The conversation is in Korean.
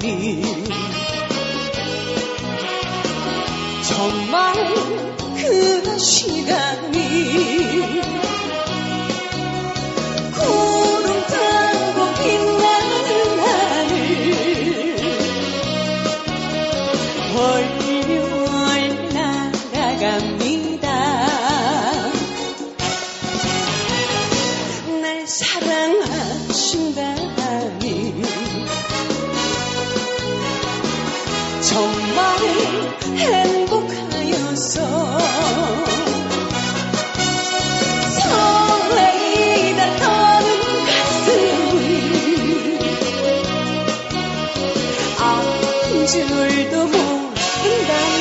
정말 그 시간이 구름 타고 빛나는 하늘 월월 날아갑니다. 날 사랑하신다니 정말 행복하여서 설레이다 터는 가슴이 아픈 줄도 모른다.